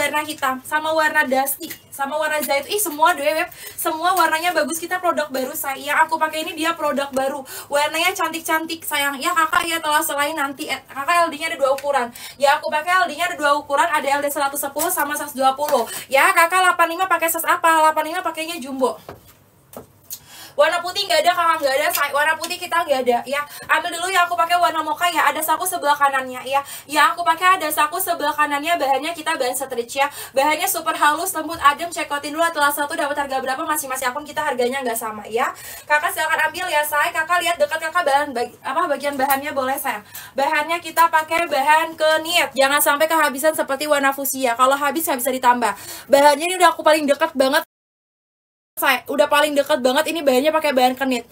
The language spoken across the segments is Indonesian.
warna hitam sama warna dusty sama warna zaitun. Ih, semua deh Beb, semua warnanya bagus. Kita produk baru saya. Yang aku pakai ini dia produk baru. Warnanya cantik-cantik sayang. Ya kakak ya telah selain nanti kakak LD-nya ada 2 ukuran. Ya aku pakai LD-nya ada 2 ukuran, ada LD 110 sama 120. Ya kakak 85 pakai size apa? 85 pakainya jumbo. Warna putih nggak ada kakak, nggak ada. Warna putih kita nggak ada ya. Ambil dulu ya, aku pakai warna mocha ya. Ada saku sebelah kanannya ya. Ya aku pakai ada saku sebelah kanannya. Bahannya kita bahan stretch ya. Bahannya super halus, lembut, adem. Cekotin dulu telah satu dapat harga berapa masing-masing akun, kita harganya nggak sama ya. Kakak silakan ambil ya say. Kakak lihat dekat kakak bagian bahannya boleh sayang. Bahannya kita pakai bahan knit. Jangan sampai kehabisan seperti warna fuchsia. Kalau habis nggak bisa ditambah. Bahannya ini udah aku paling dekat banget. Saya udah paling dekat banget, ini bahannya pakai bahan knit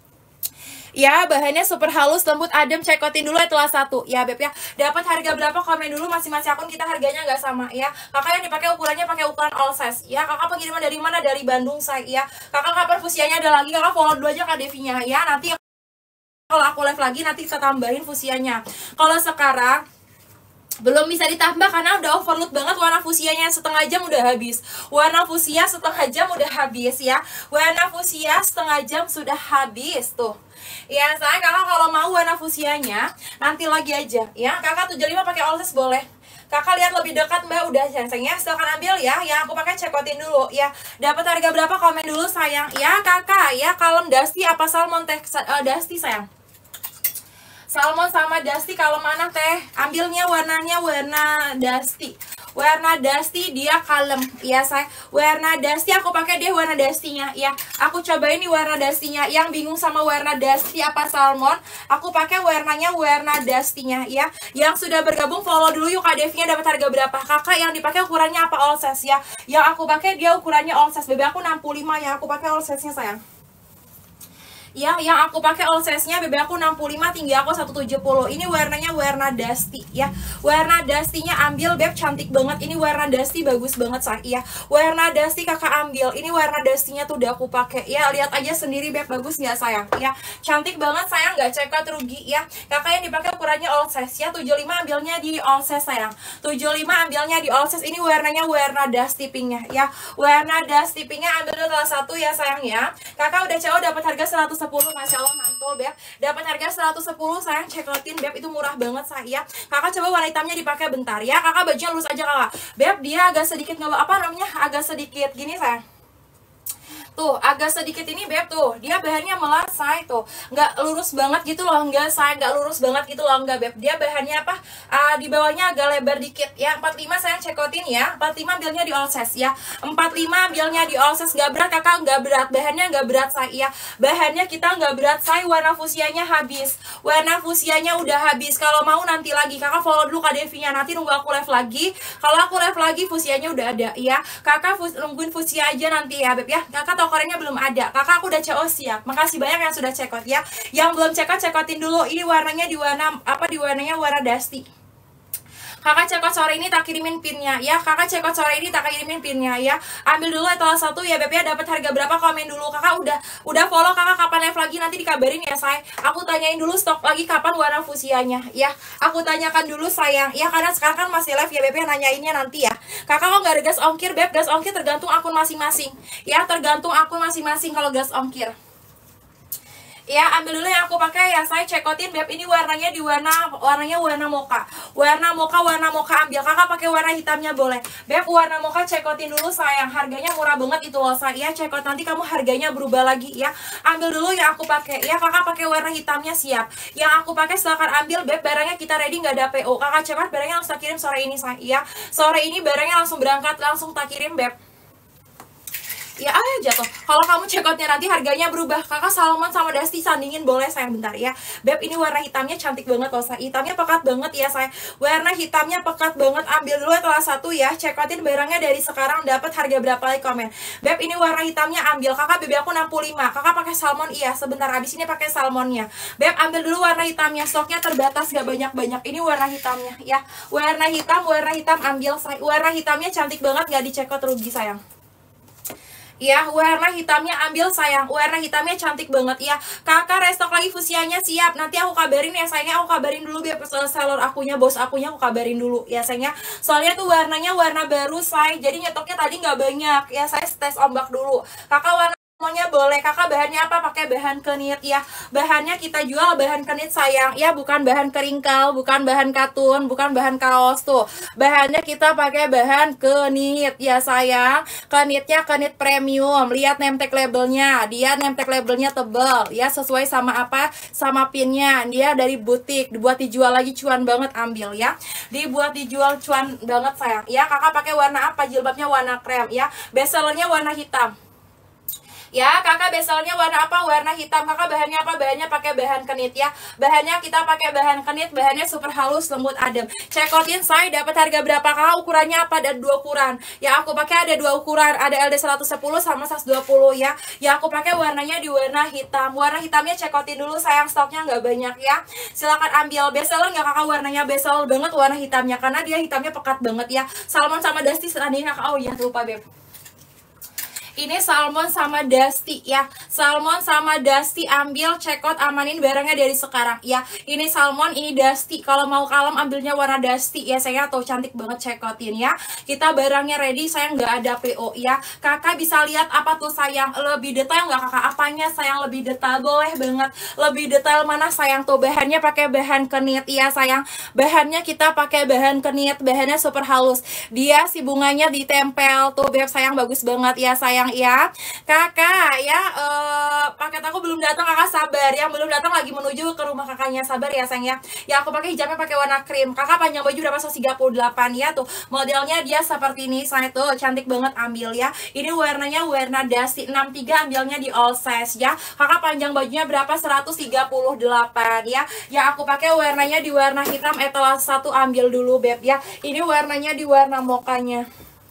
ya. Bahannya super halus, lembut, adem. Cekotin dulu telah satu ya Beb ya. Dapat harga berapa komen dulu, masing-masing akun kita harganya nggak sama ya. Kakak yang dipakai ukurannya pakai ukuran all size ya. Kakak pengiriman dari mana? Dari Bandung saya ya. Kakak kapan fusianya ada lagi, kakak follow dulu aja Kak Devinya ya. Nanti kalau aku live lagi nanti kita tambahin fusianya. Kalau sekarang belum bisa ditambah karena udah overload banget. Warna fusianya setengah jam udah habis. Warna fusia setengah jam udah habis ya. Warna fusia setengah jam sudah habis tuh ya. Saya kakak kalau mau warna fusianya nanti lagi aja ya. Kakak 75 pakai all size boleh. Kakak lihat lebih dekat mbak, udah sayangnya silakan ambil ya. Yang aku pakai cekotin dulu ya. Dapat harga berapa komen dulu sayang ya. Kakak ya, kalem dusty apa salmon teh? Dusty sayang. Salmon sama dusty kalau mana teh? Ambilnya warnanya warna dusty. Warna dusty dia kalem ya saya. Warna dusty aku pakai deh warna dustynya ya. Aku cobain nih warna dustynya. Yang bingung sama warna dusty apa salmon, aku pakai warnanya warna dustynya ya. Yang sudah bergabung follow dulu yuk Kak Devinya. Dapat harga berapa? Kakak yang dipakai ukurannya apa? All size ya. Yang aku pakai dia ukurannya all size. Bebe aku 65 ya. Aku pakai all size-nya sayang. Ya, yang aku pakai all size-nya bebe aku 65, tinggi aku 170. Ini warnanya warna dusty ya. Warna dusty-nya ambil Beb, cantik banget. Ini warna dusty bagus banget say ya. Warna dusty kakak ambil. Ini warna dusty-nya tuh udah aku pakai ya. Lihat aja sendiri Beb, bagus nggak sayang ya. Cantik banget sayang, nggak cekot rugi ya. Kakak yang dipakai ukurannya all size ya. 75 ambilnya di all size sayang. 75 ambilnya di all size. Ini warnanya warna dusty pink-nya ya. Warna dusty pink-nya ambil dulu salah satu ya sayang ya. Kakak udah cowok dapat harga 110, Masya Allah mantul Beb. Dapat harga 110 sayang, cekotin Beb, itu murah banget saya. Kakak coba warna hitamnya dipakai bentar ya. Kakak bajunya lurus aja kakak. Beb dia agak sedikit agak sedikit gini sayang. Tuh agak sedikit ini Beb tuh, dia bahannya melasai tuh, nggak lurus banget gitu loh, nggak lurus banget gitu loh, nggak Beb. Dia bahannya apa? Di bawahnya agak lebar dikit ya. 45 sayang cekotin ya. 45 ambilnya di all size ya. 45 ambilnya di all size, nggak berat kakak, nggak berat. Bahannya nggak berat saya. Bahannya kita nggak berat saya. Warna fusianya habis. Warna fusianya udah habis. Kalau mau nanti lagi kakak follow dulu Kak Devinya. Nanti nunggu aku live lagi. Kalau aku live lagi fusianya udah ada ya. Kakak nungguin fusia aja nanti ya Beb ya. Kakak tokonya belum ada. Kakak aku udah CO siap. Makasih banyak yang sudah cekot ya. Yang belum cekot cekotin dulu. Ini warnanya di warna apa? Di warnanya warna dusty. Kakak cekot sore ini tak kirimin pinnya ya. Kakak cekot sore ini tak kirimin pinnya ya. Ambil dulu etalase satu ya Beb ya. Dapat harga berapa komen dulu. Kakak udah follow. Kakak kapan live lagi nanti dikabarin ya say. Aku tanyain dulu stok lagi kapan warna fusianya ya. Aku tanyakan dulu sayang ya, karena sekarang kan masih live ya Beb ya, nanyainnya nanti ya. Kakak kok nggak ada gas ongkir Beb? Gas ongkir tergantung akun masing-masing ya. Tergantung akun masing-masing kalau gas ongkir. Ya, ambil dulu yang aku pakai ya, saya cekotin Beb. Ini warnanya warnanya warna mocha. Warna mocha ambil. Kakak pakai warna hitamnya boleh. Beb, warna mocha cekotin dulu sayang. Harganya murah banget itu loh saya. Cekot nanti kamu harganya berubah lagi ya. Ambil dulu yang aku pakai ya. Kakak pakai warna hitamnya siap. Yang aku pakai silakan ambil Beb. Barangnya kita ready, nggak ada PO. Kakak cekot barangnya langsung tak kirim sore ini saya ya. Sore ini barangnya langsung berangkat, langsung tak kirim Beb. Ya jatuh. Kalau kamu cekotnya nanti harganya berubah. Kakak salmon sama dusty sandingin boleh sayang bentar ya. Beb ini warna hitamnya cantik banget loh saya. Hitamnya pekat banget ya saya. Warna hitamnya pekat banget. Ambil dulu etalase satu ya. Cekotin barangnya dari sekarang. Dapat harga berapa lagi komen. Beb ini warna hitamnya ambil. Kakak bebe aku 65. Kakak pakai salmon iya. Sebentar habis ini pakai salmonnya. Beb ambil dulu warna hitamnya. Stoknya terbatas gak banyak-banyak. Ini warna hitamnya ya. Warna hitam ambil saya. Warna hitamnya cantik banget, gak dicekot rugi sayang. Ya, warna hitamnya ambil sayang. Warna hitamnya cantik banget ya. Kakak restock lagi fusianya siap. Nanti aku kabarin ya sayangnya. Aku kabarin dulu biar seller akunya, bos akunya aku kabarin dulu ya sayangnya. Soalnya tuh warnanya warna baru say. Jadi nyetoknya tadi nggak banyak ya. Saya tes ombak dulu. Kakak warna semuanya boleh. Kakak bahannya apa? Pakai bahan kenit ya. Bahannya kita jual bahan kenit sayang ya, bukan bahan keringkal, bukan bahan katun, bukan bahan kaos tuh. Bahannya kita pakai bahan kenit ya sayang. Kenitnya kenit premium. Lihat name tag labelnya. Dia name tag labelnya tebal ya, sesuai sama apa? Sama pinnya. Dia dari butik, dibuat dijual lagi cuan banget, ambil ya. Dibuat dijual cuan banget sayang. Ya, kakak pakai warna apa? Jilbabnya warna krem ya. Bestsellernya warna hitam. Ya, kakak bestsellernya warna apa? Warna hitam. Kakak bahannya apa? Bahannya pakai bahan kenit ya. Bahannya kita pakai bahan kenit, bahannya super halus, lembut, adem. Cekotin saya dapat harga berapa? Kakak ukurannya apa? Ada 2 ukuran. Ya, aku pakai ada 2 ukuran. Ada LD 110 sama 120 ya. Ya, aku pakai warnanya di warna hitam. Warna hitamnya cekotin dulu sayang, stoknya nggak banyak ya. Silakan ambil. Bestseller nggak kakak? Warnanya bestseller banget warna hitamnya karena dia hitamnya pekat banget ya. Salmon sama Dusty seandainya kakak. Oh iya, lupa beb. Ini salmon sama Dusty ya. Salmon sama Dusty, ambil, cekot, amanin barangnya dari sekarang ya. Ini salmon, ini Dusty. Kalau mau kalem ambilnya warna Dusty ya saya, tuh cantik banget, cekotin ya. Kita barangnya ready, sayang nggak ada PO ya. Kakak bisa lihat apa tuh sayang? Lebih detail nggak kakak? Apanya sayang lebih detail? Boleh banget. Lebih detail mana sayang? Tuh bahannya pakai bahan kenit ya sayang. Bahannya kita pakai bahan kenit, bahannya super halus. Dia si bunganya ditempel tuh beb sayang, bagus banget ya sayang ya. Kakak ya, paket aku belum datang, kakak sabar. Yang belum datang lagi menuju ke rumah kakaknya, sabar ya sayang ya. Ya aku pakai hijabnya pakai warna krim. Kakak panjang baju berapa? 138 ya tuh. Modelnya dia seperti ini, saya tuh cantik banget, ambil ya. Ini warnanya warna Dusty 63, ambilnya di all size ya. Kakak panjang bajunya berapa? 138 ya. Ya aku pakai warnanya di warna hitam etalase 1, ambil dulu beb ya. Ini warnanya di warna mokanya.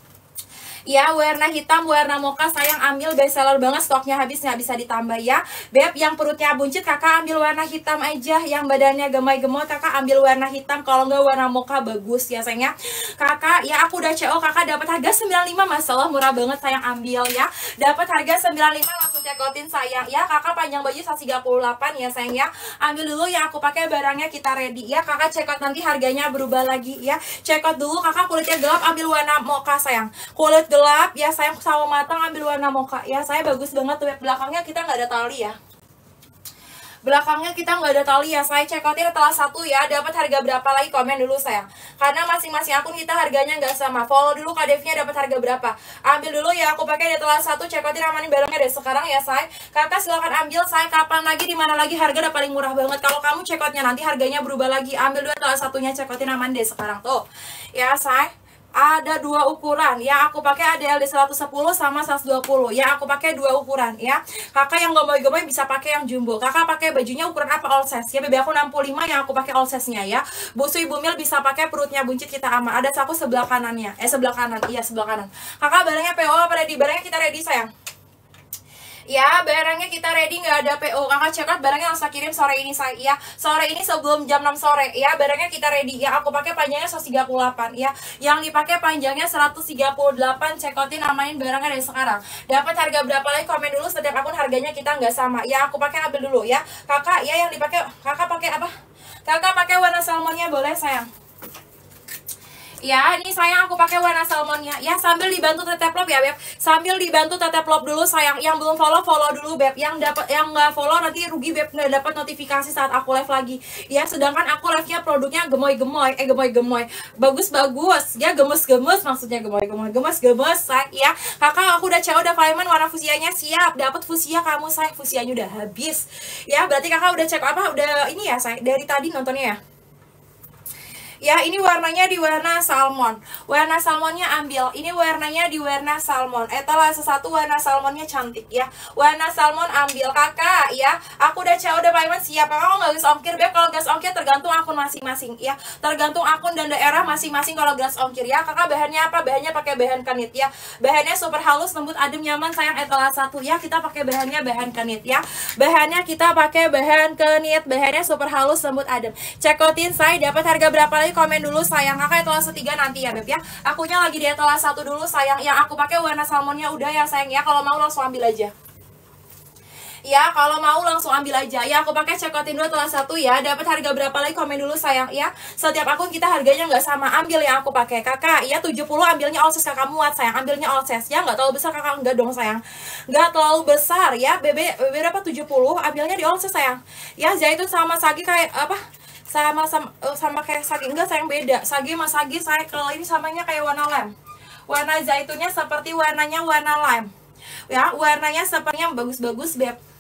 Ya, warna hitam, warna mocha sayang, ambil, bestseller banget, stoknya habis, nggak bisa ditambah ya. Beb, yang perutnya buncit kakak ambil warna hitam aja. Yang badannya gemai-gemot kakak ambil warna hitam. Kalau nggak warna mocha bagus ya sayangnya. Kakak, ya aku udah CO, kakak dapat harga 95, masalah murah banget sayang, ambil ya. Dapat harga 95, langsung cekotin sayang ya. Kakak panjang baju 138 ya sayang ya. Ambil dulu ya, aku pakai barangnya, kita ready ya. Kakak cekot, nanti harganya berubah lagi ya. Cekot dulu, kakak kulitnya gelap, ambil warna mocha sayang. Kulit gelap ya sayang sama matang, ambil warna mocha ya. Saya bagus banget tuh. Belakangnya kita nggak ada tali ya. Belakangnya kita nggak ada tali ya. Saya cekotin telah 1 ya. Dapat harga berapa lagi? Komen dulu sayang. Karena masing-masing akun kita harganya nggak sama. Follow dulu KDV-nya dapat harga berapa. Ambil dulu ya. Aku pakai di telah 1. Cekotin, amanin barangnya dari sekarang ya say. Kakak silakan ambil say. Kapan lagi, di mana lagi, harga udah paling murah banget. Kalau kamu cekotnya nanti harganya berubah lagi. Ambil dulu telah 1-nya, cekotin, amanin dari sekarang tuh. Ya say. Ada 2 ukuran ya, aku pakai ada LD 110 sama 120 ya. Aku pakai 2 ukuran ya. Kakak yang gemoy-gemoy bisa pakai yang jumbo. Kakak pakai bajunya ukuran apa? All size ya. Bebe aku 65, yang aku pakai all size-nya ya. Busu Ibu Mil bisa pakai, perutnya buncit kita aman. Ada saku sebelah kanannya, sebelah kanan, iya sebelah kanan. Kakak barangnya PO apa ready? Barangnya kita ready sayang. Ya, barangnya kita ready, nggak ada PO. Kakak cekot barangnya langsung kirim sore ini saya ya. Sore ini sebelum jam 6 sore ya. Barangnya kita ready ya. Aku pakai panjangnya 138 ya. Yang dipakai panjangnya 138. Cekotin, amanin barangnya dari sekarang. Dapat harga berapa lagi? Komen dulu. Setiap akun harganya kita nggak sama. Ya, aku pakai, ambil dulu ya. Kakak ya, yang dipakai kakak pakai apa? Kakak pakai warna salmonnya boleh sayang. Ya, ini sayang aku pakai warna salmonnya. Ya, sambil dibantu tetep love ya, Beb. Sambil dibantu tetep love dulu sayang. Yang belum follow, follow dulu, Beb. Yang nggak follow nanti rugi, Beb, nggak dapat notifikasi saat aku live lagi. Ya, sedangkan aku live-nya produknya gemoy-gemoy, gemoy-gemoy. Bagus-bagus. Ya, gemes-gemes maksudnya, gemoy-gemoy. Gemes-gemes, say. Ya. Kakak aku udah CO, udah Flyman, warna fusianya siap. Dapat fusia kamu, say. Fusianya udah habis. Ya, berarti kakak udah cek apa? Udah ini ya, say. Dari tadi nontonnya ya. Ya, ini warnanya di warna salmon. Warna salmonnya ambil. Ini warnanya di warna salmon. Etalase 1, warna salmonnya cantik ya. Warna salmon ambil kakak ya. Aku udah CO, udah payment siap. Kakak nggak gas ongkir, Beb. Kalau gas ongkir tergantung akun masing-masing ya. Tergantung akun dan daerah masing-masing kalau gas ongkir ya. Kakak bahannya apa? Bahannya pakai bahan kanit ya. Bahannya super halus, lembut, adem, nyaman sayang, etalase 1 ya. Kita pakai bahannya bahan kanit ya. Bahannya kita pakai bahan kanit. Bahannya super halus, lembut, adem. Cekotin saya, dapat harga berapa lagi? kali komen dulu sayang. Kakak etalase 3 nanti ya Beb ya. Akunya lagi di etalase 1 dulu sayang. Yang aku pakai warna salmonnya udah ya sayang ya. Kalau mau langsung ambil aja. Ya, kalau mau langsung ambil aja. Ya, aku pakai cekotin dulu etalase 1 ya. Dapat harga berapa lagi komen dulu sayang ya. Setiap akun kita harganya nggak sama. Ambil yang aku pakai. Kakak, ya 70 ambilnya all size kakak muat sayang. Ambilnya all size ya. Nggak terlalu besar kakak, enggak dong sayang. Nggak terlalu besar ya. BB berapa 70 ambilnya di all size sayang. Ya, zaitun sama sagi kayak apa? Sama kayak sagi enggak sayang, beda. Sagi sama sagi saya kalau ini samanya kayak warna lem. Warna zaitunnya seperti warnanya warna lem. Ya, warnanya sepertinya bagus-bagus Beb.